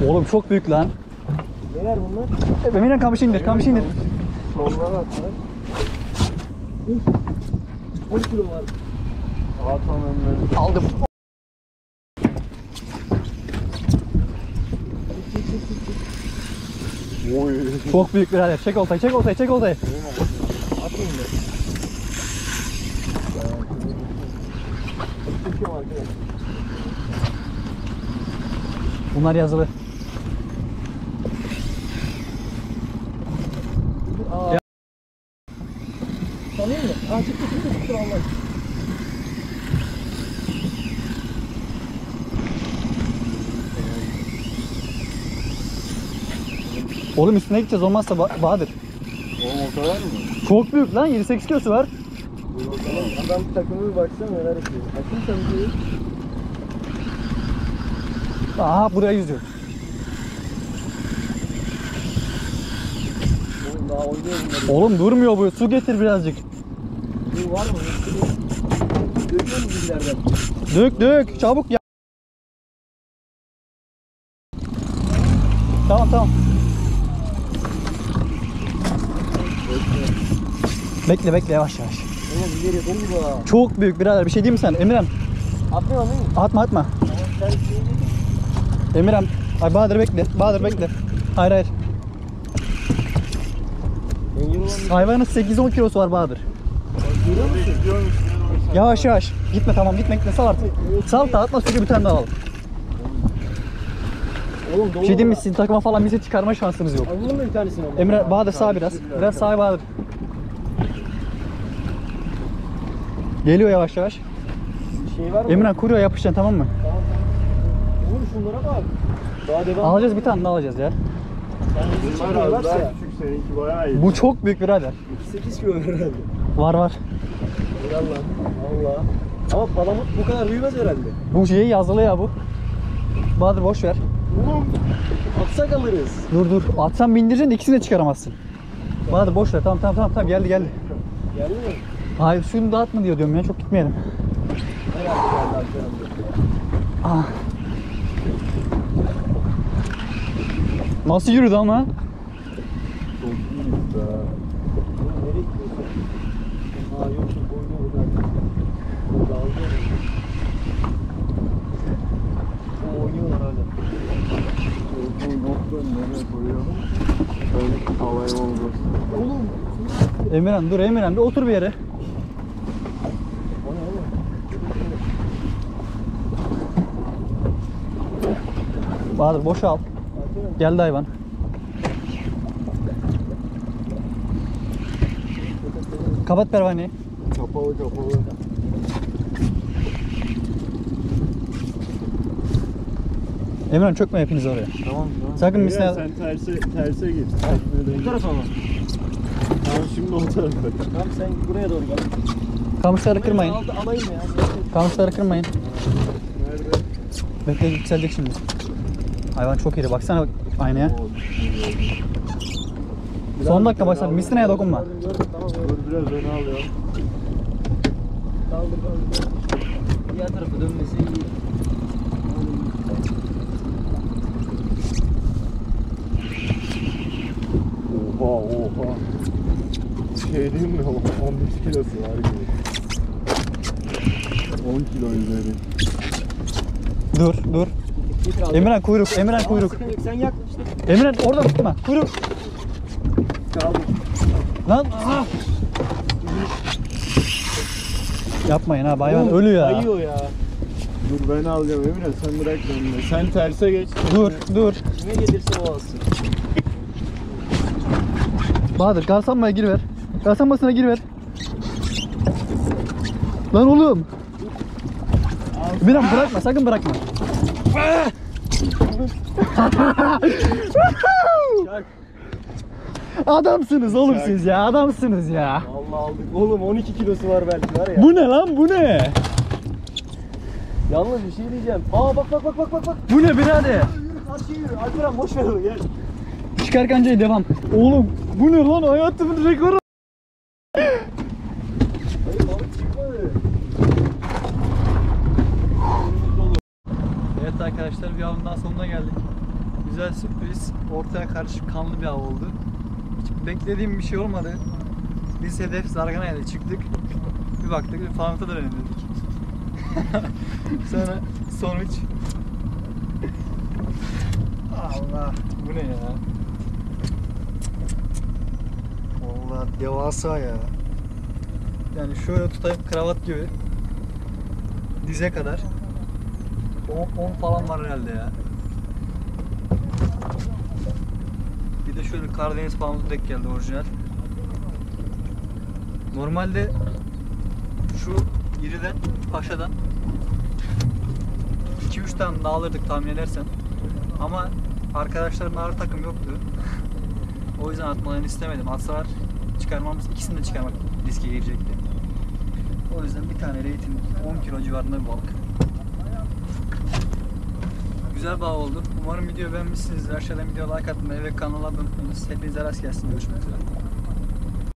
Oğlum çok büyük lan. Neler bunlar? Emirhan kamışı indir, kamışı indir. Sonlara atlar. 10 kilo var. Atam önüne. Aldım. Oy. Çok büyük birader. Çek oltayı, çek oltayı, çek oltayı. Atayım da. Bunlar yazılı. Tanıyor musun? Çıktı Allah. Oğlum üstüne gideceğiz olmazsa Bahadır. Oğlum o kadar mı? Çok büyük lan, 7-8 kilosu var. Adam takımı bir baksana neler yapıyor. Açın sen bir. Aha buraya yüzüyor. Oğlum daha oynuyor bunları. Oğlum durmuyor bu, su getir birazcık. Bu var mı? Döküyor mu bilgilerden? Dök dök, çabuk ya. Tamam. Bekle yavaş yavaş. Oğlum ileri dolu bu. Çok büyük birader, bir şey diyeyim mi sen? Emirhan. Atmıyor mu? Atma. Tamam sen şey. Emirhan. Ay Bahadır bekle. Hayır. Hayvanın 8-10 kilosu var Bahadır. Görüyor musun? Yavaş. Gitme gitme. Sal artık. Sal da atma, sürekli bir tane daha alalım. Oğlum dolu. Bir şey diyeyim mi? Sizin takıma falan bize çıkarma şansınız yok. Alalım mı bir tanesini? Emre, Bahadır sağ biraz. Biraz sağa Bahadır. Geliyor yavaş. Şey var mı? Emre kuruyor, yapışacaksın tamam mı? Tamam. Oğlum şunlara bak. Daha devam. Alacağız, bir tane daha alacağız ya. Bunlar az daha küçük, seninki bayağı iyi. Bu çok büyük birader. 8 kilo herhalde. Var. Allah. Ama palamut bu kadar büyümez herhalde. Bu şeyi yazılı ya bu. Bahadır boş ver. Oğlum atsak alırız. Dur. Atsan bindireceksin de ikisini de çıkaramazsın. Bahadır boş ver. Tamam geldi. Geldi mi? Hayır suyunu dağıtma diyorum ya, çok gitmeyelim. Herhalde geldi. Ah. Nasıl yürüdü ama? Çok iyiyiz be. Nereye gidiyorsun? Yok şu boynu burada. Burada aldı. Oynuyorlar hala. Bu nokta nereye koyuyorum? Böyle havaya olmaz. Oğlum. Emirhan dur, bir otur bir yere. O ne oğlum? Bahadır boşa al. Geldi hayvan. Kapat pervaneyi. Kapalı. Emirhan çökme hepiniz oraya. Tamam. Sakın misine... Sen terse git. Bu tarafa mı? Tamam şimdi o tarafa. Tamam sen buraya doğru gel. Kamışları kırmayın. Alayım ya. Kamışları kırmayın. Nerede? Bekle, yükselecek şimdi. Hayvan çok iri, baksana aynaya. Son dakika başladı. Mistina'ya dokunma. Tamam, dur biraz öne alıyorum. Kaldır. Diğer tarafa dönmesi iyi. Oha. Şey diyeyim mi? 15 kilosu var gibi. 10 kilo üzeri. Dur. Emirhan kuyruk. Sen yaklaş. Emirhan orada tutma. Kuyruk. Kaldır. Lan. Yapmayın ha, hayvan ölü ya. Kayıyor ya. Dur ben alacağım Emre, sen bırak beni. Sen terse geç. Dur. Kime gelirse o alsın. Bahadır garsanmaya giriver. Garsanmasına giriver. Lan oğlum. Emirhan bırakma, sakın bırakma. Adamsınız oğlum siz ya, adamsınız ya. Allah aldık. Oğlum 12 kilosu var belki var ya. Bu ne lan, bu ne? Yalnız bir şey diyeceğim. Bak. Bu ne birader? Yürü karşıya yürü. Alperen boş ver onu gel. Çıkar kancayı, devam. Oğlum bu ne lan, hayatımın rekoru. Hayır balık çıkmadı. Evet arkadaşlar, bir avın daha sonuna geldik. Güzel sürpriz. Ortaya karşı kanlı bir av oldu. Hiç beklediğim bir şey olmadı. Biz hedef Zargana'ya çıktık. Bir baktık bir Farmut'a dönelim dedik. Sonra sonuç. Allah, bu ne ya? Vallahi devasa ya. Yani şöyle tutayım kravat gibi. Dize kadar. 10 falan var herhalde ya. Bir de şöyle Karadeniz Pamuk denk geldi orijinal. Normalde şu iriden Paşa'dan 2-3 tane daha alırdık tahmin edersen. Ama arkadaşların ağır takım yoktu. O yüzden atmalarını istemedim. Atsalar çıkarmamız, ikisini de çıkarmak riske girecekti. O yüzden bir tane reytin 10 kilo civarında bir balık. Güzel bir av oldu. Umarım videoyu beğenmişsinizdir. Aşağıdan videoya like atmayı ve kanala abone olmayı unutmayınız. Hepinize rast gelsin. Görüşmek üzere.